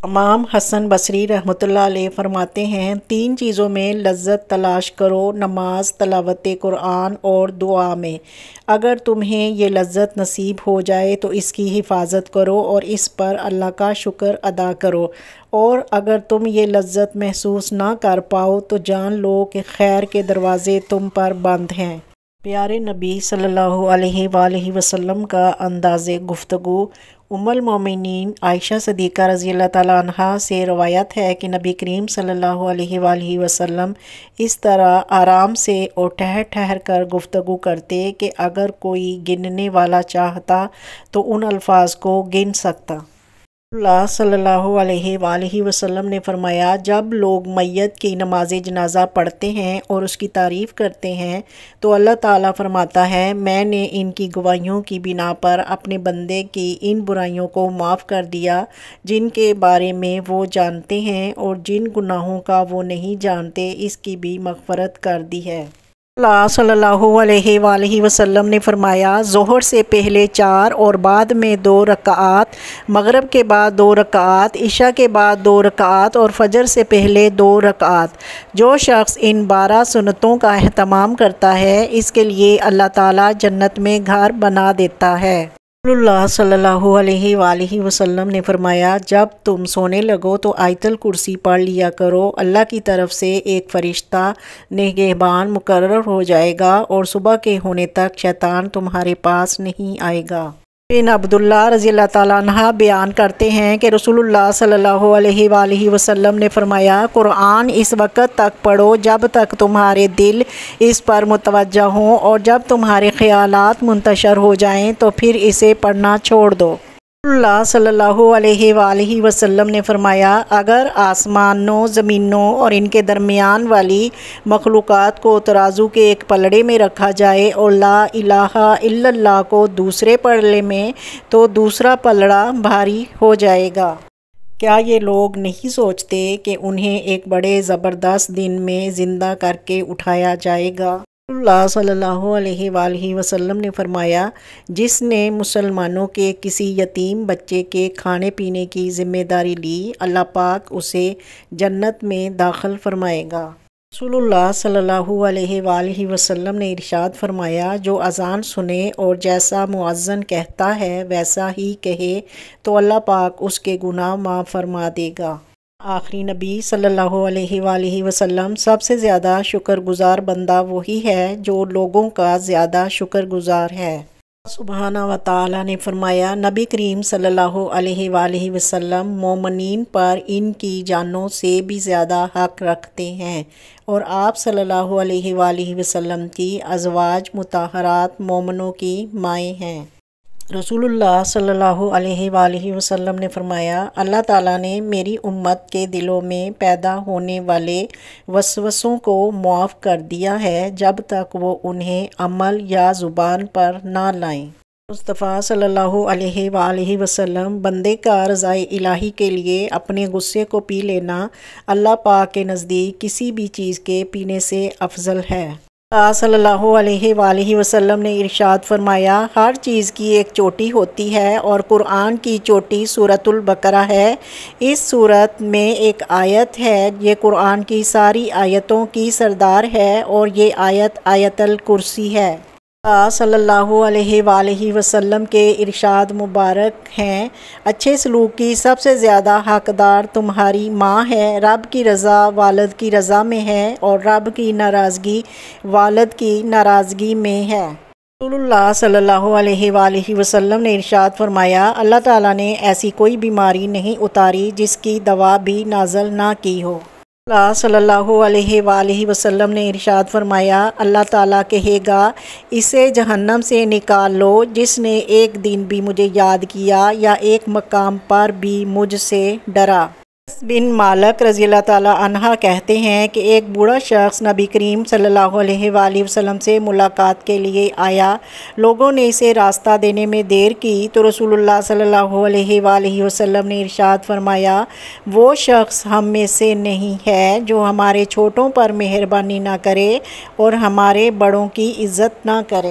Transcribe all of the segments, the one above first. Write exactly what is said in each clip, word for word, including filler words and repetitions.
امام حسن بصری رحمۃ اللہ علیہ فرماتے ہیں، تین چیزوں میں لذت تلاش کرو، نماز، تلاوت قرآن اور دعا میں۔ اگر تمہیں یہ لذت نصیب ہو جائے تو اس کی حفاظت کرو اور اس پر اللہ کا شکر ادا کرو، اور اگر تم یہ لذت محسوس نہ کر پاؤ تو جان لو کہ خیر کے دروازے تم پر بند ہیں۔ پیارے نبی صلی اللہ علیہ وآلہ وسلم کا انداز گفتگو۔ ام المومنین عائشہ صدیقہ رضی اللہ تعالیٰ عنہا سے روایت ہے کہ نبی کریم صلی اللہ علیہ وآلہ وسلم اس طرح آرام سے اور ٹھہر ٹھہر کر گفتگو کرتے کہ اگر کوئی گننے والا چاہتا تو ان الفاظ کو گن سکتا۔ اللہ صلی اللہ علیہ وآلہ وسلم نے فرمایا، جب لوگ میت کی نماز جنازہ پڑھتے ہیں اور اس کی تعریف کرتے ہیں تو اللہ تعالیٰ فرماتا ہے، میں نے ان کی گواہیوں کی بنا پر اپنے بندے کی ان برائیوں کو معاف کر دیا جن کے بارے میں وہ جانتے ہیں، اور جن گناہوں کا وہ نہیں جانتے اس کی بھی مغفرت کر دی ہے۔ اللہ صلی اللہ علیہ وآلہ وسلم نے فرمایا، ظہر سے پہلے چار اور بعد میں دو رکعات، مغرب کے بعد دو رکعات، عشاء کے بعد دو رکعات اور فجر سے پہلے دو رکعات۔ جو شخص ان بارہ سنتوں کا اہتمام کرتا ہے اس کے لیے اللہ تعالیٰ جنت میں گھر بنا دیتا ہے۔ رسول اللہ صلی اللہ علیہ وآلہ وسلم نے فرمایا، جب تم سونے لگو تو آیت الکرسی پڑھ لیا کرو، اللہ کی طرف سے ایک فرشتہ نگہبان مقرر ہو جائے گا اور صبح کے ہونے تک شیطان تمہارے پاس نہیں آئے گا۔ بن عبداللہ رضی اللہ تعالیٰ عنہ بیان کرتے ہیں کہ رسول اللہ صلی اللہ علیہ وآلہ وسلم نے فرمایا، قرآن اس وقت تک پڑھو جب تک تمہارے دل اس پر متوجہ ہوں، اور جب تمہارے خیالات منتشر ہو جائیں تو پھر اسے پڑھنا چھوڑ دو۔ رسول اللہ صلی اللہ علیہ وآلہ وسلم نے فرمایا، اگر آسمانوں، زمینوں اور ان کے درمیان والی مخلوقات کو ترازو کے ایک پلڑے میں رکھا جائے اور لا الہ الا اللہ کو دوسرے پلڑے میں، تو دوسرا پلڑا بھاری ہو جائے گا۔ کیا یہ لوگ نہیں سوچتے کہ انہیں ایک بڑے زبردست دن میں زندہ کر کے اٹھایا جائے گا؟ رسول اللہ صلی اللہ علیہ وآلہ وسلم نے فرمایا، جس نے مسلمانوں کے کسی یتیم بچے کے کھانے پینے کی ذمہ داری لی، اللہ پاک اسے جنت میں داخل فرمائے گا۔ رسول اللہ صلی اللہ علیہ وآلہ وسلم نے ارشاد فرمایا، جو اذان سنے اور جیسا مؤذن کہتا ہے ویسا ہی کہے تو اللہ پاک اس کے گناہ معاف فرما دے گا۔ آخری نبی صلی اللہ علیہ وآلہ وسلم، سب سے زیادہ شکر گزار بندہ وہی ہے جو لوگوں کا زیادہ شکر گزار ہے۔ سبحانہ و تعالیٰ نے فرمایا، نبی کریم صلی اللہ علیہ وآلہ وسلم مومنین پر ان کی جانوں سے بھی زیادہ حق رکھتے ہیں، اور آپ صلی اللہ علیہ وآلہ وسلم کی ازواج مطہرات مومنوں کی مائیں ہیں۔ رسول اللہ صلی اللہ علیہ وآلہ وسلم نے فرمایا، اللہ تعالیٰ نے میری امت کے دلوں میں پیدا ہونے والے وسوسوں کو معاف کر دیا ہے جب تک وہ انہیں عمل یا زبان پر نہ لائیں۔ مصطفیٰ صلی اللہ علیہ وآلہ وسلم، بندے کا رضائے الہی کے لیے اپنے غصے کو پی لینا اللہ پاک کے نزدیک کسی بھی چیز کے پینے سے افضل ہے۔ آپ صلی اللہ علیہ وآلہ وسلم نے ارشاد فرمایا، ہر چیز کی ایک چوٹی ہوتی ہے اور قرآن کی چوٹی سورۃ البقرہ ہے۔ اس سورت میں ایک آیت ہے، یہ قرآن کی ساری آیتوں کی سردار ہے، اور یہ آیت آیت الکرسی ہے۔ آپ صلی اللہ علیہ وآلہ وسلم کے ارشاد مبارک ہیں، اچھے سلوک کی سب سے زیادہ حقدار تمہاری ماں ہے، رب کی رضا والد کی رضا میں ہے، اور رب کی ناراضگی والد کی ناراضگی میں ہے۔ رسول اللہ صلی اللہ علیہ وآلہ وسلم نے ارشاد فرمایا، اللہ تعالیٰ نے ایسی کوئی بیماری نہیں اتاری جس کی دوا بھی نازل نہ کی ہو۔ اللہ صلی اللہ علیہ وآلہ وسلم نے ارشاد فرمایا، اللہ تعالیٰ کہے گا، اسے جہنم سے نکال لو جس نے ایک دن بھی مجھے یاد کیا یا ایک مقام پر بھی مجھ سے ڈرا۔ بن مالک رضی اللہ تعالیٰ عنہ کہتے ہیں کہ ایک بوڑھا شخص نبی کریم صلی اللہ علیہ وآلہ وسلم سے ملاقات کے لیے آیا۔ لوگوں نے اسے راستہ دینے میں دیر کی تو رسول اللہ صلی اللہ علیہ وآلہ وسلم نے ارشاد فرمایا، وہ شخص ہم میں سے نہیں ہے جو ہمارے چھوٹوں پر مہربانی نہ کرے اور ہمارے بڑوں کی عزت نہ کرے۔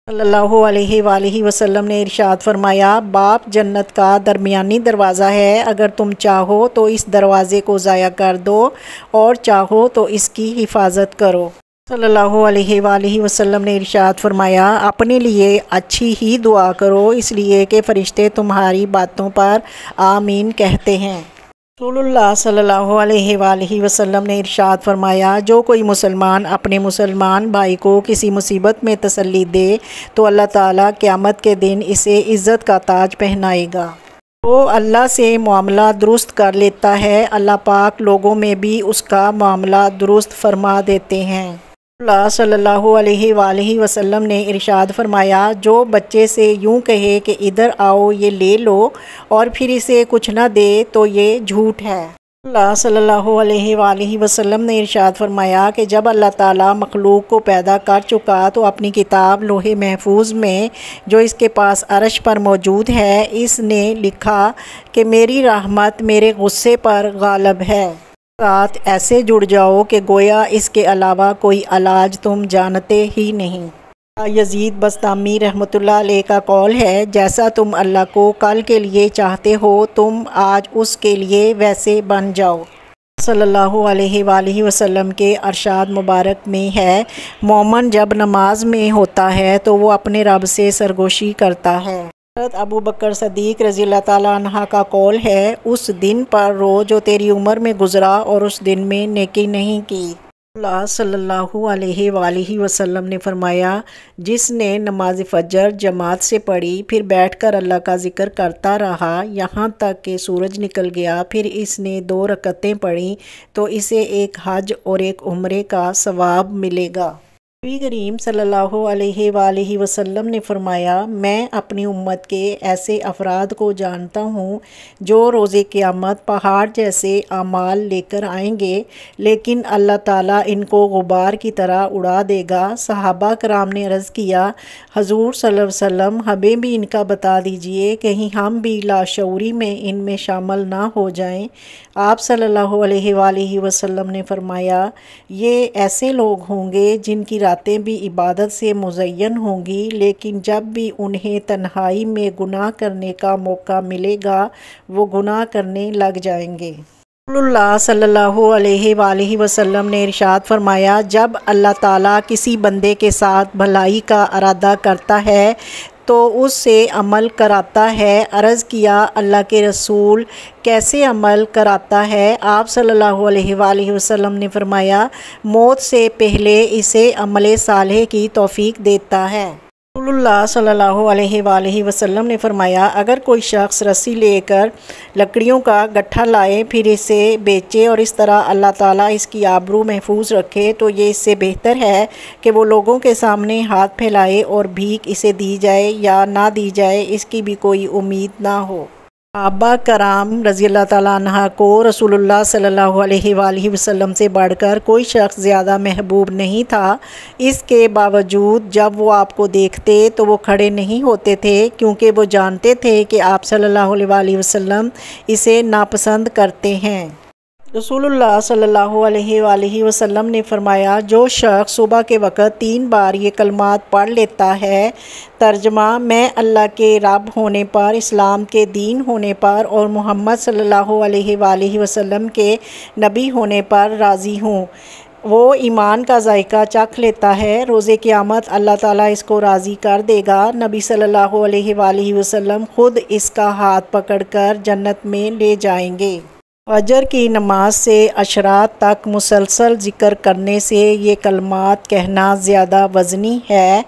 صلی اللہ علیہ وآلہ وسلم نے ارشاد فرمایا، باپ جنت کا درمیانی دروازہ ہے، اگر تم چاہو تو اس دروازے کو ضائع کر دو اور چاہو تو اس کی حفاظت کرو۔ صلی اللہ علیہ وآلہ وسلم نے ارشاد فرمایا، اپنے لیے اچھی ہی دعا کرو، اس لیے کہ فرشتے تمہاری باتوں پر آمین کہتے ہیں۔ رسول اللہ صلی اللہ علیہ وآلہ وسلم نے ارشاد فرمایا، جو کوئی مسلمان اپنے مسلمان بھائی کو کسی مصیبت میں تسلی دے تو اللہ تعالیٰ قیامت کے دن اسے عزت کا تاج پہنائے گا۔ وہ اللہ سے معاملہ درست کر لیتا ہے، اللہ پاک لوگوں میں بھی اس کا معاملہ درست فرما دیتے ہیں۔ اللہ صلی اللہ علیہ وآلہ وسلم نے ارشاد فرمایا، جو بچے سے یوں کہے کہ ادھر آؤ یہ لے لو اور پھر اسے کچھ نہ دے تو یہ جھوٹ ہے۔ اللہ صلی اللہ علیہ وآلہ وسلم نے ارشاد فرمایا کہ جب اللہ تعالیٰ مخلوق کو پیدا کر چکا تو اپنی کتاب لوح محفوظ میں جو اس کے پاس عرش پر موجود ہے، اس نے لکھا کہ میری رحمت میرے غصے پر غالب ہے۔ ساتھ ایسے جڑ جاؤ کہ گویا اس کے علاوہ کوئی علاج تم جانتے ہی نہیں۔ یزید بسطامی رحمۃ اللہ علیہ کا قول ہے، جیسا تم اللہ کو کل کے لیے چاہتے ہو تم آج اس کے لیے ویسے بن جاؤ۔ صلی اللہ علیہ وآلہ وسلم کے ارشاد مبارک میں ہے، مومن جب نماز میں ہوتا ہے تو وہ اپنے رب سے سرگوشی کرتا ہے۔ حضرت ابو بکر صدیق رضی اللہ تعالیٰ عنہ کا قول ہے، اس دن پر رو جو تیری عمر میں گزرا اور اس دن میں نیکی نہیں کی۔ اللہ صلی اللہ علیہ وآلہ وسلم نے فرمایا، جس نے نماز فجر جماعت سے پڑھی پھر بیٹھ کر اللہ کا ذکر کرتا رہا یہاں تک کہ سورج نکل گیا، پھر اس نے دو رکعتیں پڑھیں تو اسے ایک حج اور ایک عمرے کا ثواب ملے گا۔ نبی کریم صلی اللہ علیہ وآلہ وسلم نے فرمایا، میں اپنی امت کے ایسے افراد کو جانتا ہوں جو روز قیامت پہاڑ جیسے اعمال لے کر آئیں گے، لیکن اللہ تعالیٰ ان کو غبار کی طرح اڑا دے گا۔ صحابہ کرام نے عرض کیا، حضور صلی اللہ علیہ وسلم ہمیں بھی ان کا بتا دیجئے، کہیں ہم بھی لاشعوری میں ان میں شامل نہ ہو جائیں۔ آپ صلی اللہ علیہ وآلہ وسلم نے فرمایا، یہ ایسے لوگ ہوں گے جن کی راتیں بھی عبادت سے مزین ہوں گی، لیکن جب بھی انہیں تنہائی میں گناہ کرنے کا موقع ملے گا وہ گناہ کرنے لگ جائیں گے۔ رسول اللہ صلی اللہ علیہ وآلہ وسلم نے ارشاد فرمایا، جب اللہ تعالیٰ کسی بندے کے ساتھ بھلائی کا ارادہ کرتا ہے تو اس سے عمل کراتا ہے۔ عرض کیا، اللہ کے رسول کیسے عمل کراتا ہے؟ آپ صلی اللہ علیہ وآلہ وسلم نے فرمایا، موت سے پہلے اسے عمل صالح کی توفیق دیتا ہے۔ رسول اللہ صلی اللہ علیہ وآلہ وسلم نے فرمایا، اگر کوئی شخص رسی لے کر لکڑیوں کا گٹھا لائے پھر اسے بیچے اور اس طرح اللہ تعالیٰ اس کی آبرو محفوظ رکھے تو یہ اس سے بہتر ہے کہ وہ لوگوں کے سامنے ہاتھ پھیلائے اور بھیک اسے دی جائے یا نہ دی جائے، اس کی بھی کوئی امید نہ ہو۔ صحابہ کرام رضی اللہ تعالیٰ عنہ کو رسول اللہ صلی اللہ علیہ وآلہ وسلم سے بڑھ کر کوئی شخص زیادہ محبوب نہیں تھا، اس کے باوجود جب وہ آپ کو دیکھتے تو وہ کھڑے نہیں ہوتے تھے، کیونکہ وہ جانتے تھے کہ آپ صلی اللہ علیہ وآلہ وسلم اسے ناپسند کرتے ہیں۔ رسول اللہ صلی اللہ علیہ وآلہ وسلم نے فرمایا، جو شخص صبح کے وقت تین بار یہ کلمات پڑھ لیتا ہے، ترجمہ، میں اللہ کے رب ہونے پر، اسلام کے دین ہونے پر اور محمد صلی اللہ علیہ وآلہ وسلم کے نبی ہونے پر راضی ہوں، وہ ایمان کا ذائقہ چکھ لیتا ہے، روز قیامت اللہ تعالیٰ اس کو راضی کر دے گا۔ نبی صلی اللہ علیہ وآلہ وسلم خود اس کا ہاتھ پکڑ کر جنت میں لے جائیں گے۔ فجر کی نماز سے عشرات تک مسلسل ذکر کرنے سے یہ کلمات کہنا زیادہ وزنی ہے،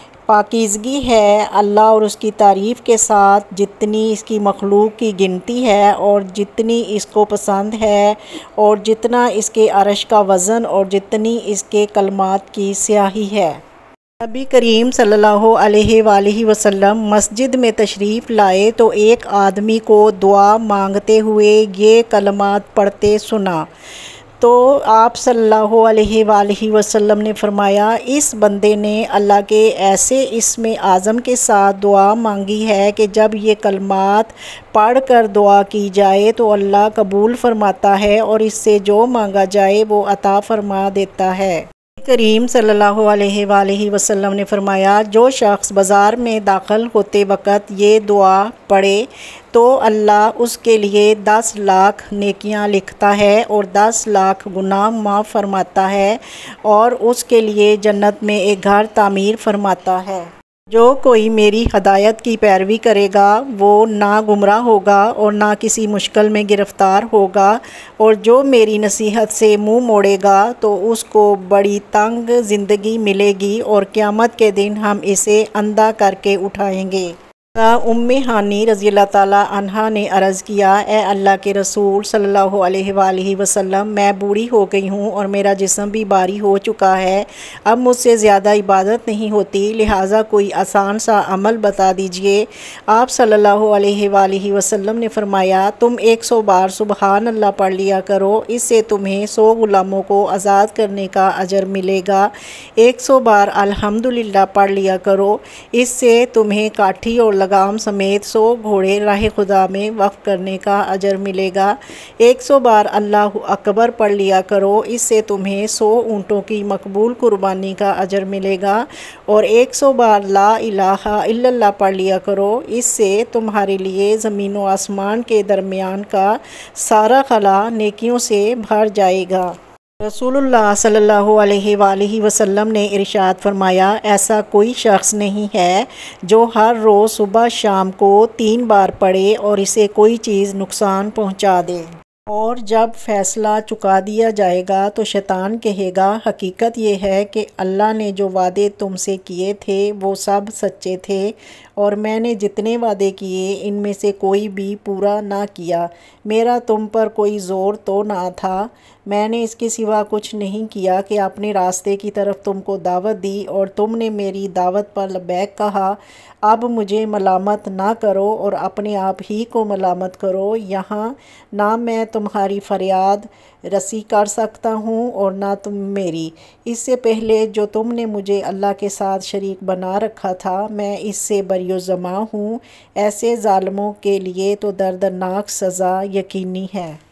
پاکیزگی ہے۔ اللہ اور اس کی تعریف کے ساتھ جتنی اس کی مخلوق کی گنتی ہے اور جتنی اس کو پسند ہے اور جتنا اس کے عرش کا وزن اور جتنی اس کے کلمات کی سیاہی ہے۔ نبی کریم صلی اللہ علیہ وآلہ وسلم مسجد میں تشریف لائے تو ایک آدمی کو دعا مانگتے ہوئے یہ کلمات پڑھتے سنا تو آپ صلی اللہ علیہ وآلہ وسلم نے فرمایا، اس بندے نے اللہ کے ایسے اسم اعظم کے ساتھ دعا مانگی ہے کہ جب یہ کلمات پڑھ کر دعا کی جائے تو اللہ قبول فرماتا ہے اور اس سے جو مانگا جائے وہ عطا فرما دیتا ہے۔ کریم صلی اللہ علیہ وآلہ وسلم نے فرمایا، جو شخص بازار میں داخل ہوتے وقت یہ دعا پڑھے تو اللہ اس کے لیے دس لاکھ نیکیاں لکھتا ہے اور دس لاکھ گناہ معاف فرماتا ہے اور اس کے لیے جنت میں ایک گھر تعمیر فرماتا ہے۔ جو کوئی میری ہدایت کی پیروی کرے گا وہ نہ گمراہ ہوگا اور نہ کسی مشکل میں گرفتار ہوگا، اور جو میری نصیحت سے منہ موڑے گا تو اس کو بڑی تنگ زندگی ملے گی اور قیامت کے دن ہم اسے اندھا کر کے اٹھائیں گے۔ ام ہانی رضی اللہ تعالیٰ عنہا نے عرض کیا، اے اللہ کے رسول صلی اللہ علیہ وآلہ وسلم، میں بوڑھی ہو گئی ہوں اور میرا جسم بھی بھاری ہو چکا ہے، اب مجھ سے زیادہ عبادت نہیں ہوتی، لہٰذا کوئی آسان سا عمل بتا دیجئے۔ آپ صلی اللہ علیہ وآلہ وسلم نے فرمایا، تم ایک سو بار سبحان اللہ پڑھ لیا کرو، اس سے تمہیں سو غلاموں کو آزاد کرنے کا اجر ملے گا۔ ایک سو بار الحمدللہ پڑھ لیا کرو، اس سے تمہیں کاٹھی اور لگام سمیت سو گھوڑے راہ خدا میں وقف کرنے کا اجر ملے گا۔ ایک سو بار اللہ اکبر پڑھ لیا کرو، اس سے تمہیں سو اونٹوں کی مقبول قربانی کا اجر ملے گا، اور ایک سو بار لا الہ الا اللہ پڑھ لیا کرو، اس سے تمہارے لیے زمین و آسمان کے درمیان کا سارا خلا نیکیوں سے بھر جائے گا۔ رسول اللہ صلی اللہ علیہ وآلہ وسلم نے ارشاد فرمایا، ایسا کوئی شخص نہیں ہے جو ہر روز صبح شام کو تین بار پڑھے اور اسے کوئی چیز نقصان پہنچا دے۔ اور جب فیصلہ چکا دیا جائے گا تو شیطان کہے گا، حقیقت یہ ہے کہ اللہ نے جو وعدے تم سے کیے تھے وہ سب سچے تھے، اور میں نے جتنے وعدے کیے ان میں سے کوئی بھی پورا نہ کیا۔ میرا تم پر کوئی زور تو نہ تھا، میں نے اس کے سوا کچھ نہیں کیا کہ اپنے راستے کی طرف تم کو دعوت دی اور تم نے میری دعوت پر لبیک کہا۔ اب مجھے ملامت نہ کرو اور اپنے آپ ہی کو ملامت کرو، یہاں نہ میں تمہاری فریاد رسی کر سکتا ہوں اور نہ تم میری۔ اس سے پہلے جو تم نے مجھے اللہ کے ساتھ شریک بنا رکھا تھا میں اس سے بری و زماں ہوں۔ ایسے ظالموں کے لیے تو دردناک سزا یقینی ہے۔